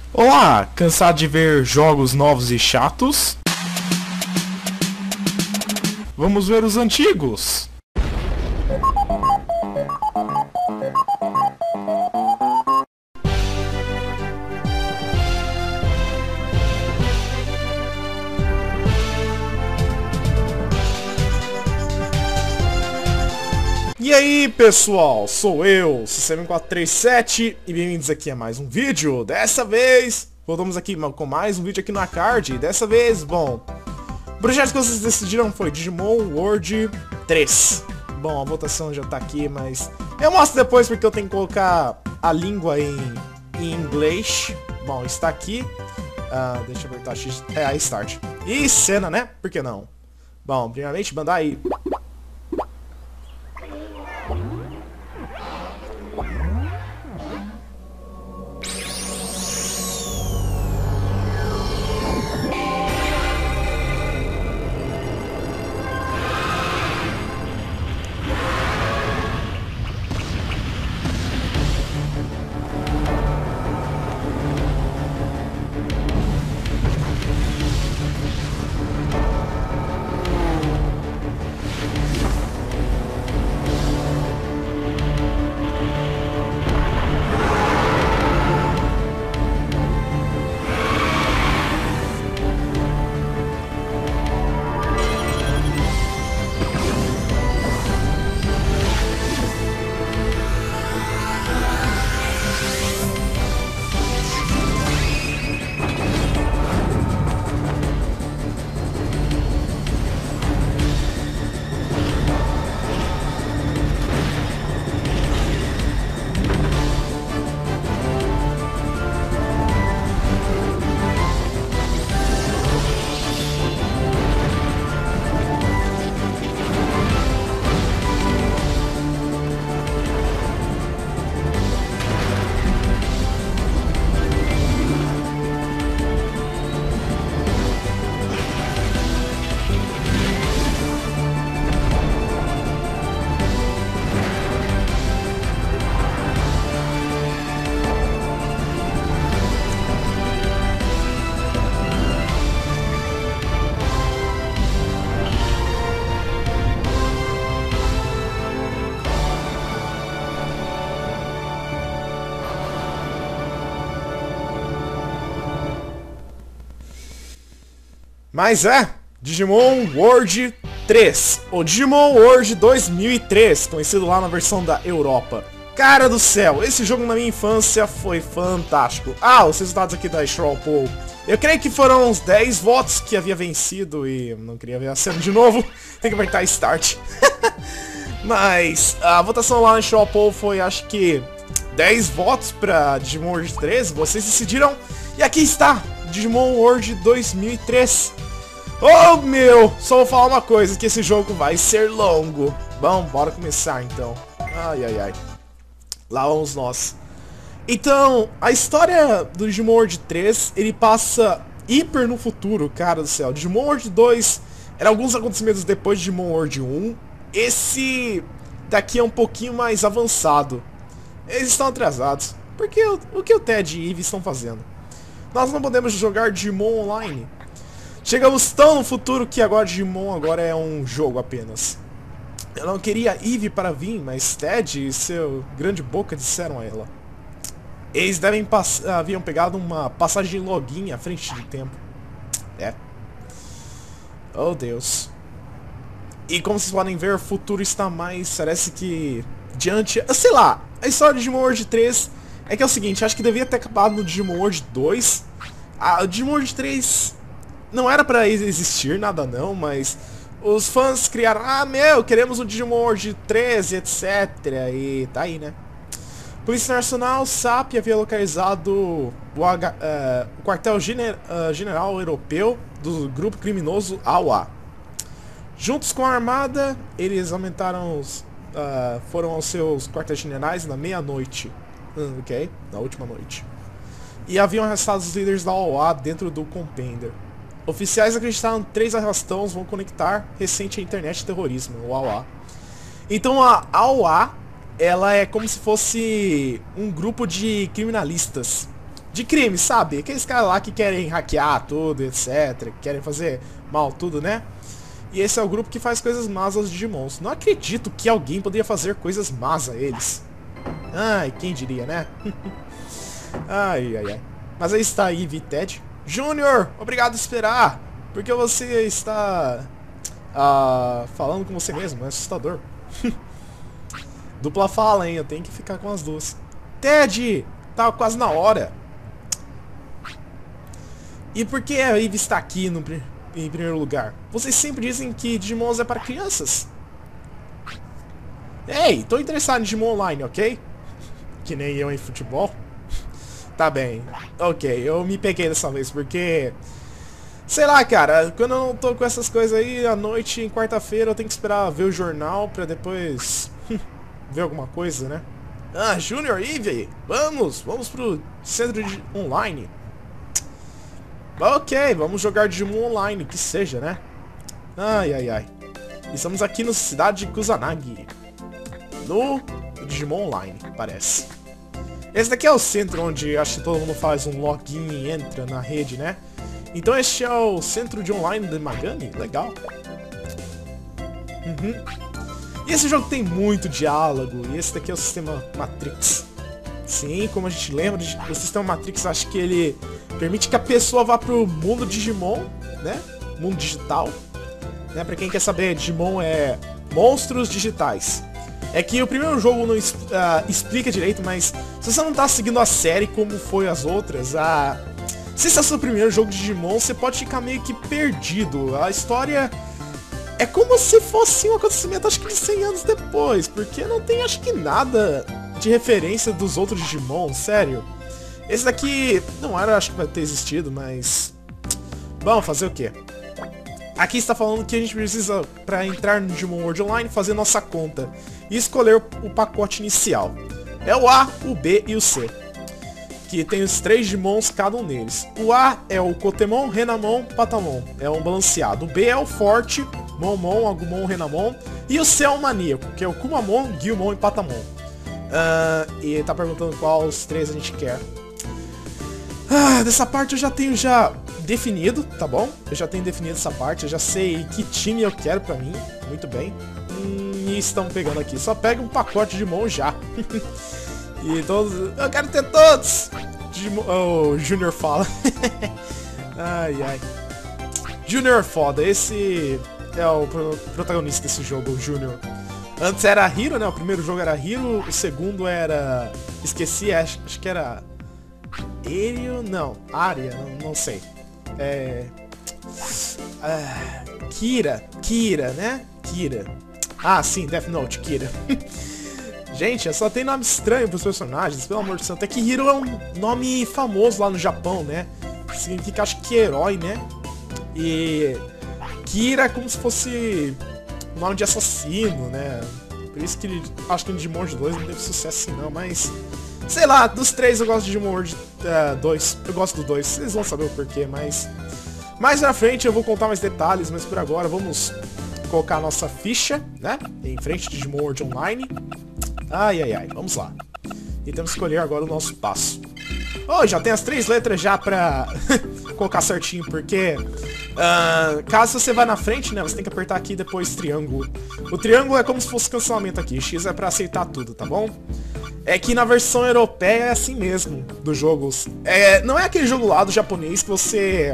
Olá, cansado de ver jogos novos e chatos? Vamos ver os antigos. E aí pessoal, sou eu, System437 e bem-vindos aqui a mais um vídeo. Dessa vez, voltamos aqui com mais um vídeo aqui no Acard. Dessa vez, bom, o projeto que vocês decidiram foi Digimon World 3. Bom, a votação já tá aqui, mas eu mostro depois porque eu tenho que colocar a língua em inglês. Bom, está aqui. Deixa eu apertar X. Aí Start. E cena, né? Por que não? Bom, primeiramente, mandar aí. Mas Digimon World 3, ou Digimon World 2003, conhecido lá na versão da Europa. Cara do céu, esse jogo na minha infância foi fantástico. Os resultados aqui da Straw Poll. Eu creio que foram uns 10 votos que havia vencido e não queria ver a cena de novo. Tem que apertar Start. Mas a votação lá na Straw Poll foi, acho que, 10 votos pra Digimon World 3. Vocês decidiram. E aqui está, Digimon World 2003. Oh meu, só vou falar uma coisa, que esse jogo vai ser longo. Bom, bora começar então. Ai. Lá vamos nós. Então, a história do Digimon World 3, ele passa hiper no futuro, cara do céu. Digimon World 2 era alguns acontecimentos depois de Digimon World 1. Esse daqui é um pouquinho mais avançado. Eles estão atrasados. Porque o que o Ted e Eve estão fazendo? Nós não podemos jogar Digimon Online. Chegamos tão no futuro que agora Digimon agora é um jogo apenas. Eu não queria Eve para vir, mas Ted e seu grande boca disseram a ela. Eles haviam pegado uma passagem de login à frente do tempo. Oh Deus. E como vocês podem ver, o futuro está mais, parece que, diante... sei lá, a história de Digimon World 3 é que é o seguinte, acho que devia ter acabado no Digimon World 2. O Digimon World 3... não era pra existir nada não, mas os fãs criaram, queremos um Digimon World 13, etc. E tá aí, né? Polícia Nacional, SAP, havia localizado o quartel general europeu do grupo criminoso AWA. Juntos com a armada, eles foram aos seus quartéis generais na meia-noite. Na última noite. E haviam arrestado os líderes da AWA dentro do Compender. Oficiais acreditaram que 3 arrastões vão conectar recente à internet terrorismo, o AWA. Então a AWA, ela é como se fosse um grupo de criminalistas. de crime, sabe? Aqueles caras lá que querem hackear tudo, etc. Que querem fazer mal tudo, né? E esse é o grupo que faz coisas más aos Digimons. Não acredito que alguém poderia fazer coisas más a eles. Ai, quem diria, né? Ai, ai, ai. Mas aí está a Eve e Ted. Júnior, obrigado por esperar. Porque você está falando com você mesmo, é assustador. Dupla fala, hein? Eu tenho que ficar com as duas. Ted, tá quase na hora. E por que a Eve está aqui em primeiro lugar? Vocês sempre dizem que Digimons é para crianças. Ei, tô interessado em Digimon Online, ok? Que nem eu em futebol. Tá bem, ok, eu me peguei dessa vez, porque... Sei lá, cara, quando eu não tô com essas coisas aí, à noite, em quarta-feira, eu tenho que esperar ver o jornal pra depois... ver alguma coisa, né? Ah, Junior, Eve, vamos pro centro de online. Ok, vamos jogar Digimon Online, que seja, né? Ai, ai, ai. Estamos aqui na cidade de Kusanagi. No Digimon Online, parece. Esse daqui é o centro onde acho que todo mundo faz um login e entra na rede, né? Então este é o centro de online de Magami? Legal. E esse jogo tem muito diálogo, e esse daqui é o sistema Matrix. Sim, como a gente lembra, o sistema Matrix, acho que ele permite que a pessoa vá pro mundo Digimon, né? Mundo digital. Né? Pra quem quer saber, Digimon é monstros digitais. É que o primeiro jogo não explica direito, mas se você não tá seguindo a série como foi as outras, se esse é o seu primeiro jogo de Digimon, você pode ficar meio que perdido. A história é como se fosse um acontecimento, acho que de 100 anos depois, porque não tem, acho que, nada de referência dos outros Digimon, sério. Esse daqui não era, acho que vai ter existido, mas... Bom, fazer o quê? Aqui está falando que a gente precisa, para entrar no Digimon World Online, fazer nossa conta e escolher o pacote inicial. É o A, o B e o C, que tem os 3 Digimons, cada um deles. O A é o Kotemon, Renamon, Patamon, é um balanceado. O B é o Forte, Momon, Agumon, Renamon. E o C é o Maníaco, que é o Kumamon, Gyumon e Patamon. E tá perguntando qual os 3 a gente quer. Dessa parte eu já tenho definido, tá bom? Eu já tenho definido essa parte, eu já sei que time eu quero pra mim. Muito bem. E estão pegando aqui. Só pega um pacote de mão já. E todos... Eu quero ter todos! O Junior fala. Ai, ai. Junior foda. Esse é o protagonista desse jogo, o Junior. Antes era a Hiro, né? O primeiro jogo era a Hiro. O segundo era... Esqueci, acho que era... Erio? Não. Aria? Não sei. Kira, né? Kira. Ah, sim, Death Note, Kira. Gente, só tem nome estranho pros personagens, pelo amor de Deus. Até que Hiro é um nome famoso lá no Japão, né? Significa, acho que herói, né? E Kira é como se fosse um nome de assassino, né? Por isso que acho que no Digimon World 2 não teve sucesso assim não, mas... Sei lá, dos 3 eu gosto de Digimon World 2. Eu gosto dos 2, vocês vão saber o porquê, mas... Mais na frente eu vou contar mais detalhes, mas por agora vamos colocar a nossa ficha, né? Em frente de Digimon World Online. Ai, ai, ai, vamos lá. E temos que escolher agora o nosso passo. Oh, já tem as 3 letras já pra colocar certinho, porque... caso você vá na frente, né, você tem que apertar aqui depois triângulo. O triângulo é como se fosse cancelamento aqui, X é pra aceitar tudo, tá bom? É que na versão europeia é assim mesmo, dos jogos. Não é aquele jogo lá do japonês que você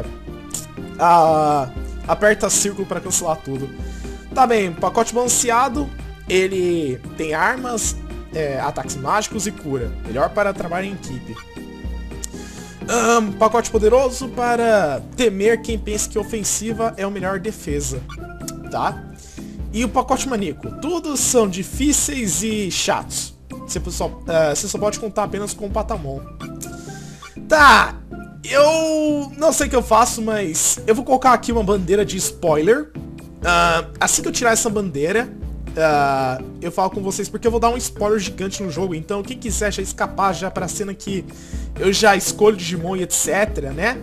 aperta círculo pra cancelar tudo. Tá bem, pacote balanceado, ele tem armas, ataques mágicos e cura. Melhor para trabalhar em equipe. Pacote poderoso para temer quem pensa que ofensiva é a melhor defesa. Tá? E o pacote maníaco. Todos são difíceis e chatos. Você só pode contar apenas com o Patamon. Tá, eu não sei o que eu faço, mas eu vou colocar aqui uma bandeira de spoiler. Assim que eu tirar essa bandeira, eu falo com vocês, porque eu vou dar um spoiler gigante no jogo. Então quem quiser já escapar já pra cena que eu já escolho Digimon e etc, né?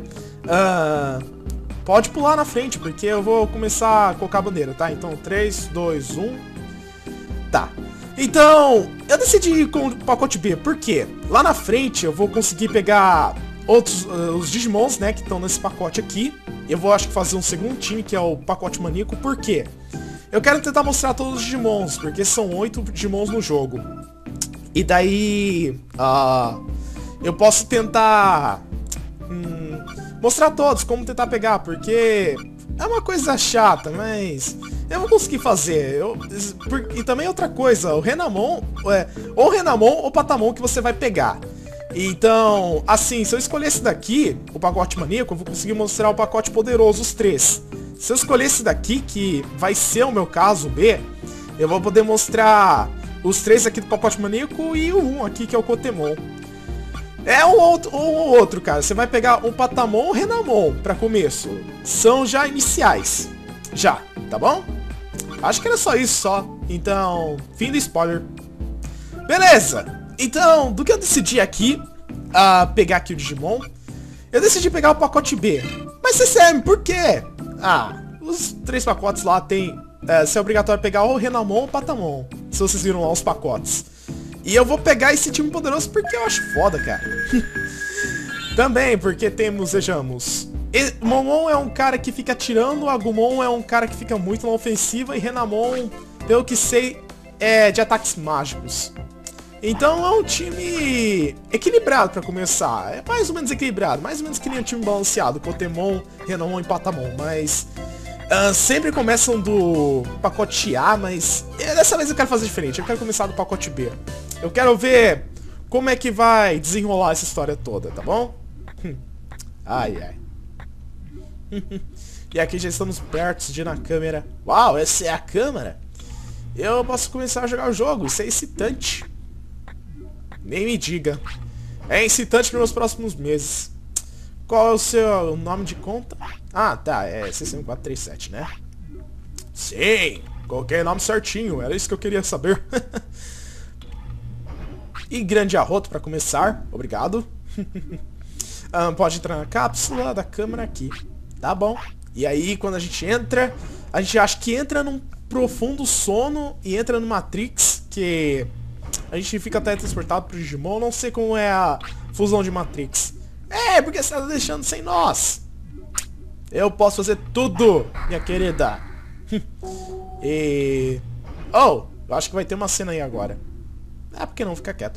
Pode pular na frente, porque eu vou começar a colocar a bandeira, tá? Então 3, 2, 1... Tá. Então, eu decidi ir com o pacote B, por quê? Lá na frente eu vou conseguir pegar os Digimons, né, que estão nesse pacote aqui. Eu vou, acho que, fazer um segundo time, que é o pacote maníaco. Por quê? Eu quero tentar mostrar todos os Digimons, porque são 8 Digimons no jogo. E daí... eu posso tentar... mostrar todos, como tentar pegar, porque... é uma coisa chata, mas... eu vou conseguir fazer. E também outra coisa, o Renamon... ou Renamon ou Patamon que você vai pegar. Então, assim, se eu escolher esse daqui, o pacote maníaco, eu vou conseguir mostrar o pacote poderoso, os 3. Se eu escolher esse daqui, que vai ser o meu caso, o B, eu vou poder mostrar os 3 aqui do pacote maníaco e o 1 aqui, que é o Kotemon. É um outro, cara. Você vai pegar o Patamon ou o Renamon pra começo. São já iniciais. Já, tá bom? Acho que era só isso, só. Então, fim do spoiler. Beleza. Então, do que eu decidi aqui, pegar aqui o Digimon, eu decidi pegar o pacote B. Mas CCM, por quê? Os 3 pacotes lá tem... se é obrigatório pegar ou o Renamon ou o Patamon. Se vocês viram lá os pacotes. E eu vou pegar esse time poderoso porque eu acho foda, cara. Também porque temos, vejamos... Momon é um cara que fica atirando, Agumon é um cara que fica muito na ofensiva, e Renamon, pelo que sei, é de ataques mágicos. Então é um time equilibrado pra começar. É mais ou menos equilibrado, mais ou menos que nem um time balanceado, Kotemon, Renamon e Patamon, mas... sempre começam do pacote A, mas dessa vez eu quero fazer diferente, eu quero começar do pacote B. Eu quero ver como é que vai desenrolar essa história toda, tá bom? Ai, ai. E aqui já estamos perto de ir na câmera. Uau, essa é a câmera? Eu posso começar a jogar o jogo, isso é excitante. Nem me diga. É excitante para os próximos meses. Qual é o seu nome de conta? Tá, é CC1437, né? Sim, coloquei o nome certinho, era isso que eu queria saber. E grande arroto para começar, obrigado. Pode entrar na cápsula da câmera aqui, tá bom? E aí, quando a gente entra, a gente acha que entra num profundo sono e entra no Matrix, que a gente fica teletransportado pro Digimon. Não sei como é a fusão de Matrix. Porque você tá deixando sem nós. Eu posso fazer tudo, minha querida. Eu acho que vai ter uma cena aí agora. Por que não ficar quieto?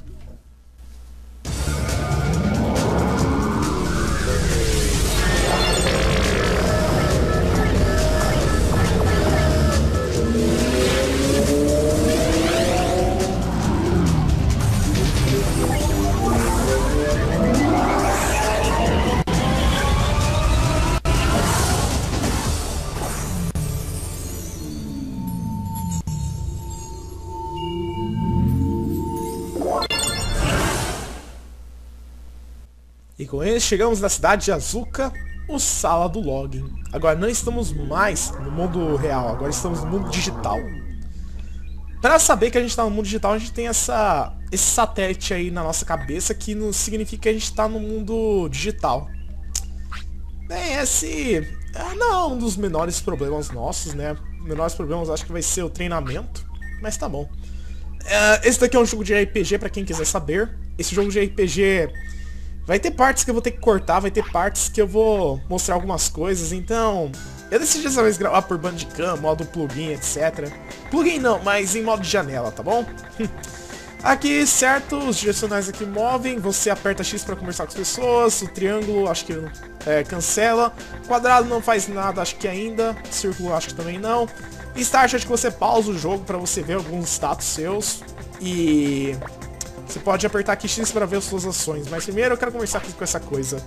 E com ele chegamos na cidade de Azuka, o Sala do Login. Agora não estamos mais no mundo real, agora estamos no mundo digital. Para saber que a gente está no mundo digital, a gente tem esse satélite aí na nossa cabeça, que não significa que a gente está no mundo digital. Bem, esse não é um dos menores problemas nossos, né? Menores problemas acho que vai ser o treinamento, mas tá bom. Esse daqui é um jogo de RPG, para quem quiser saber. Esse jogo de RPG... vai ter partes que eu vou ter que cortar, vai ter partes que eu vou mostrar algumas coisas, então... eu decidi dessa vez gravar por Bandicam, modo plugin, etc. Plugin não, mas em modo de janela, tá bom? Aqui, certo, os direcionais aqui movem, você aperta X pra conversar com as pessoas, o triângulo acho que cancela, quadrado não faz nada, acho que ainda, círculo acho que também não. Start acho que você pausa o jogo pra você ver alguns status seus, e... você pode apertar aqui X para ver as suas ações, mas primeiro eu quero conversar com essa coisa.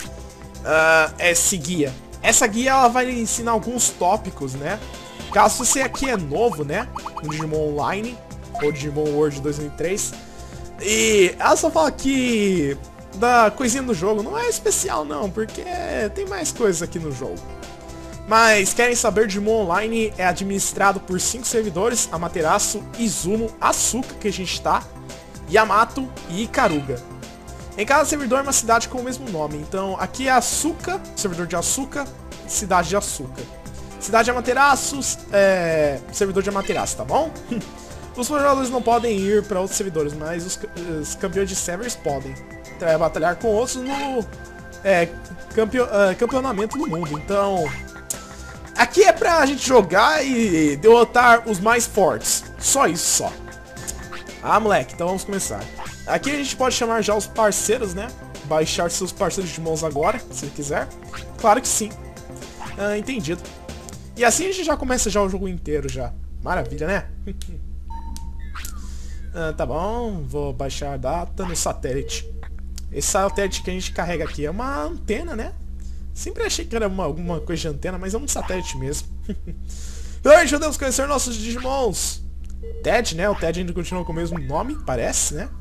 Esse guia. Essa guia ela vai ensinar alguns tópicos, né? Caso você aqui é novo, né? No Digimon Online, ou Digimon World 2003. E ela só fala que da coisinha do jogo não é especial não, porque tem mais coisas aqui no jogo. Mas querem saber, Digimon Online é administrado por 5 servidores, Amaterasu, Izumo, Asuka, que a gente tá, Yamato e Ikaruga. Em cada servidor é uma cidade com o mesmo nome. Então aqui é Asuka, servidor de Asuka, cidade de Asuka. Cidade de Amaterasu, servidor de Amaterasu, tá bom? Os jogadores não podem ir para outros servidores, mas os campeões de servers podem batalhar com outros campeonamento do mundo. Então, aqui é pra gente jogar e derrotar os mais fortes. Só isso, só. Ah, moleque, então vamos começar. Aqui a gente pode chamar já os parceiros, né? Baixar seus parceiros de mãos agora, se quiser. Claro que sim. Entendido. E assim a gente já começa já o jogo inteiro já. Maravilha, né? Tá bom, vou baixar a data no satélite. Esse satélite que a gente carrega aqui é uma antena, né? Sempre achei que era alguma coisa de antena, mas é um satélite mesmo. Hoje podemos conhecer nossos Digimons. Ted, né? O Ted ainda continua com o mesmo nome, parece, né?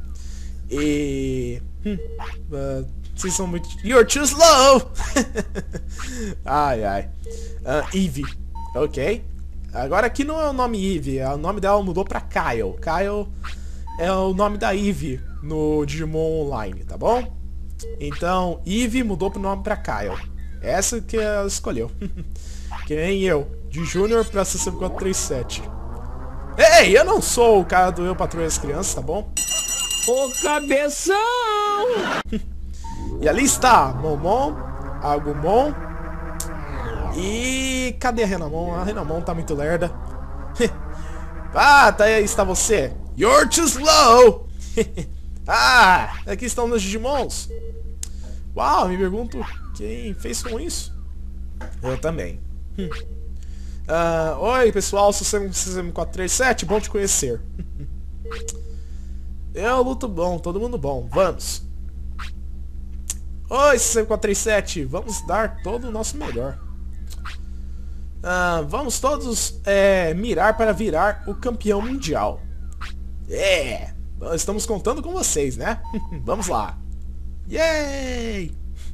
E... vocês são muito... You're too slow! Ai, ai. Eevee. Ok. Agora aqui não é o nome Eevee, o nome dela mudou pra Kyle. Kyle é o nome da Eevee no Digimon Online, tá bom? Então, Eevee mudou pro nome pra Kyle. Essa que ela escolheu. Que nem eu, de Júnior pra CC437. Ei, eu não sou o cara do Eu Patrulho as Crianças, tá bom? Ô cabeção! E ali está, Momon, Agumon e... cadê a Renamon? A Renamon tá muito lerda. Ah, tá aí, está você. You're too slow! Ah, aqui estão meus Digimons. Uau, me pergunto quem fez com isso. Eu também. Oi, pessoal, sou o CM437, bom te conhecer. Eu luto bom, todo mundo bom, vamos. Oi, CM437, vamos dar todo o nosso melhor. Vamos todos mirar para virar o campeão mundial. Estamos contando com vocês, né? Vamos lá. Yay!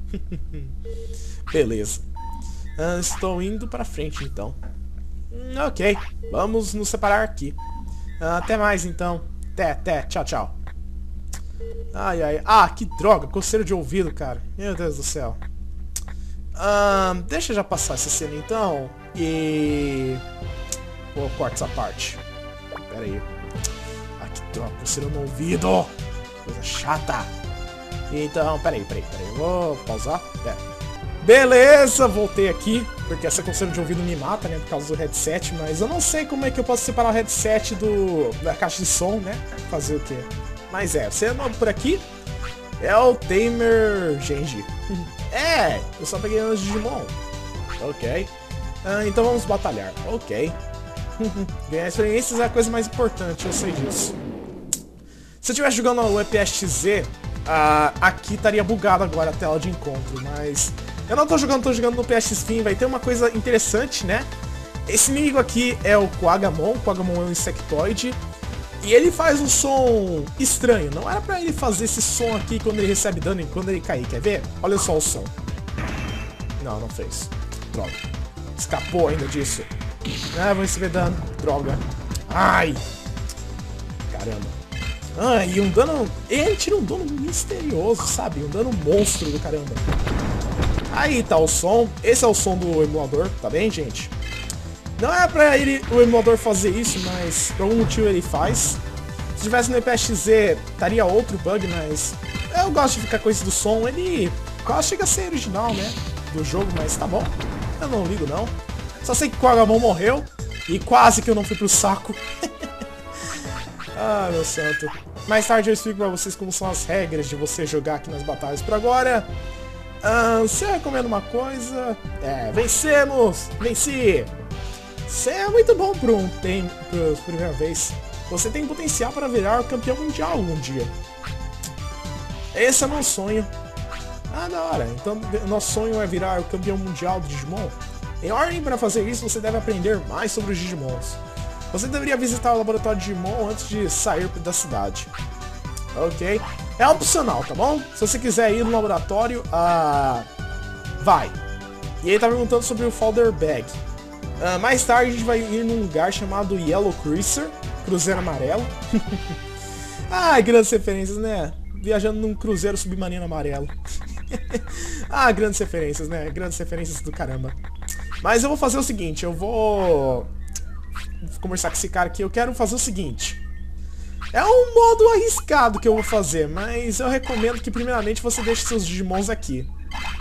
Beleza. Estou indo para frente, então. Ok, vamos nos separar aqui. Até mais, então. Até, tchau, tchau. Ai, ai. Ah, que droga, coceira de ouvido, cara. Meu Deus do céu. Deixa eu já passar essa cena, então. E... vou cortar essa parte. Pera aí. Ah, que droga, coceira no ouvido. Coisa chata. Então, peraí. Vou pausar. Beleza, voltei aqui. Porque essa coceira de ouvido me mata, né? Por causa do headset. Mas eu não sei como é que eu posso separar o headset da caixa de som, né? Fazer o quê? Mas você é novo por aqui? É o Tamer Genji. Eu só peguei os Digimon. Ok. Então vamos batalhar. Ok. Ganhar experiências é a coisa mais importante, eu sei disso. Se eu estivesse jogando o EPSZ, aqui estaria bugado agora a tela de encontro, mas... eu não tô jogando no PS Fim, vai ter uma coisa interessante, né? Esse inimigo aqui é o Quagamon é um insectoide, e ele faz um som estranho, não era pra ele fazer esse som aqui quando ele recebe dano e quando ele cair, quer ver? Olha só o som. Não fez. Droga. Escapou ainda disso. Vou receber dano. Droga. Ai! Caramba. E um dano... ele tira um dano misterioso, sabe? Um dano monstro do caramba. Aí tá o som. Esse é o som do emulador, tá bem, gente? Não é pra o emulador fazer isso, mas por algum motivo ele faz. Se tivesse no EPSZ, estaria outro bug, mas... eu gosto de ficar com esse do som. Ele quase chega a ser original, né? Do jogo, mas tá bom. Eu não ligo, não. Só sei que o Quagamon morreu. E quase que eu não fui pro saco. Ah, meu santo. Mais tarde eu explico pra vocês como são as regras de você jogar aqui nas batalhas. Por agora... se eu recomendo uma coisa... vencemos! Venci! Você é muito bom por primeira vez. Você tem potencial para virar o campeão mundial algum dia. Esse é meu sonho. Da hora. Então, nosso sonho é virar o campeão mundial do Digimon. Em ordem para fazer isso, você deve aprender mais sobre os Digimons. Você deveria visitar o laboratório de Digimon antes de sair da cidade. Ok? É opcional, tá bom? Se você quiser ir no laboratório, vai. E ele tá perguntando sobre o Folder Bag. Mais tarde a gente vai ir num lugar chamado Yellow Cruiser, Cruzeiro Amarelo. Grandes referências, né? Viajando num cruzeiro submarino amarelo. Grandes referências, né? Grandes referências do caramba. Mas eu vou fazer o seguinte, eu vou conversar com esse cara aqui, eu quero fazer o seguinte. É um modo arriscado que eu vou fazer, mas eu recomendo que primeiramente você deixe seus Digimons aqui.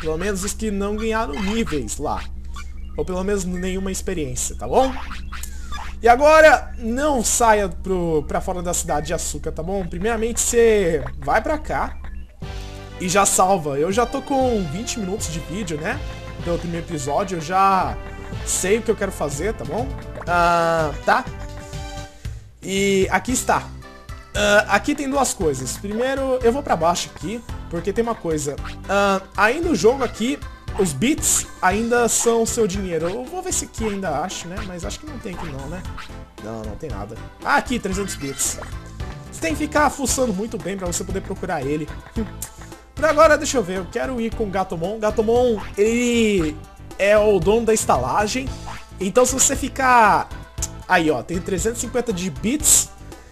Pelo menos os que não ganharam níveis lá. Ou pelo menos nenhuma experiência, tá bom? E agora, não saia pra fora da cidade de Asuka, tá bom? Primeiramente, você vai pra cá e já salva. Eu já tô com 20 minutos de vídeo, né? Pelo primeiro episódio, eu já sei o que eu quero fazer, tá bom? Tá? E aqui está. Aqui tem duas coisas. Primeiro, eu vou pra baixo aqui, porque tem uma coisa. Ainda o jogo aqui, os bits ainda são seu dinheiro. Eu vou ver se aqui ainda acho, né? Mas acho que não tem aqui não, né? Não tem nada. Aqui, 300 bits. Você tem que ficar fuçando muito bem pra você poder procurar ele. Por agora, deixa eu ver. Eu quero ir com o Gatomon. Gatomon, ele é o dono da estalagem. Então, se você ficar... Aí, ó, tem 350 de bits.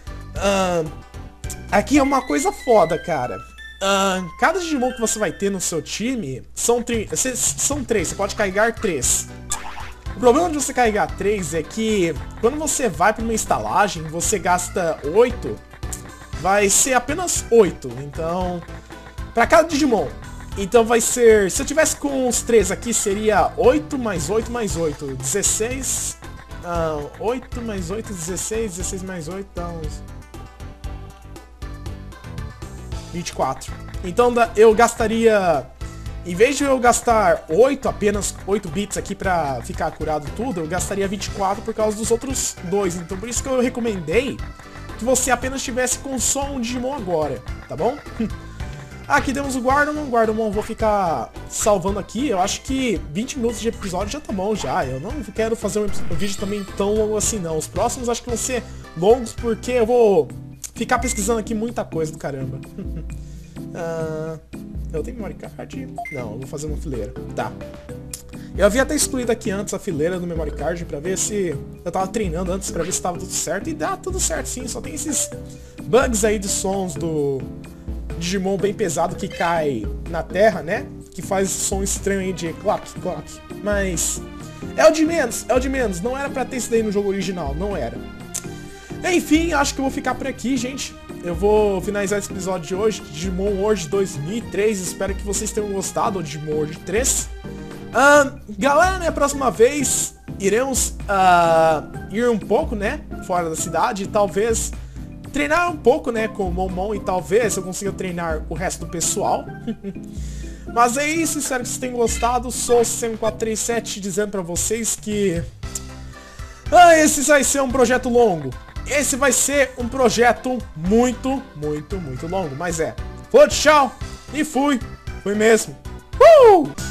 Aqui é uma coisa foda, cara. Cada Digimon que você vai ter no seu time são 3, você pode carregar 3. O problema de você carregar 3 é que quando você vai para uma estalagem, você gasta 8, vai ser apenas 8, então, para cada Digimon. Então vai ser, se eu tivesse com os 3 aqui, seria 8 mais 8 mais 8, 16, 8 mais 8, 16, 16 mais 8, então... 24. Então eu gastaria... Em vez de eu gastar 8, apenas 8 bits aqui pra ficar curado tudo, eu gastaria 24 por causa dos outros 2. Então por isso que eu recomendei que você apenas tivesse com só um Digimon agora, tá bom? Aqui temos o Guardamon. Guardamon vou ficar salvando aqui. Eu acho que 20 minutos de episódio já tá bom já. Eu não quero fazer um vídeo também tão longo assim não. Os próximos acho que vão ser longos porque eu vou... ficar pesquisando aqui muita coisa do caramba. Eu tenho memory card? Não, eu vou fazer uma fileira. Tá. Eu havia até excluído aqui antes a fileira do memory card pra ver se... Eu tava treinando antes pra ver se tava tudo certo. E dá tudo certo sim, só tem esses bugs aí de sons do Digimon bem pesado que cai na terra, né? Que faz som estranho aí de clock, clock. Mas... é o de menos. Não era pra ter isso daí no jogo original, não era. Enfim, acho que eu vou ficar por aqui, gente. Eu vou finalizar esse episódio de hoje, Digimon World 2003. Espero que vocês tenham gostado do Digimon World 3. Galera, né, próxima vez iremos ir um pouco, né, fora da cidade. Talvez treinar um pouco, né, com o Momon. E talvez eu consiga treinar o resto do pessoal. Mas é isso, espero que vocês tenham gostado. Sou o System437 dizendo pra vocês que... esse vai ser um projeto longo. Esse vai ser um projeto muito longo, mas é. Falou, tchau, e fui mesmo.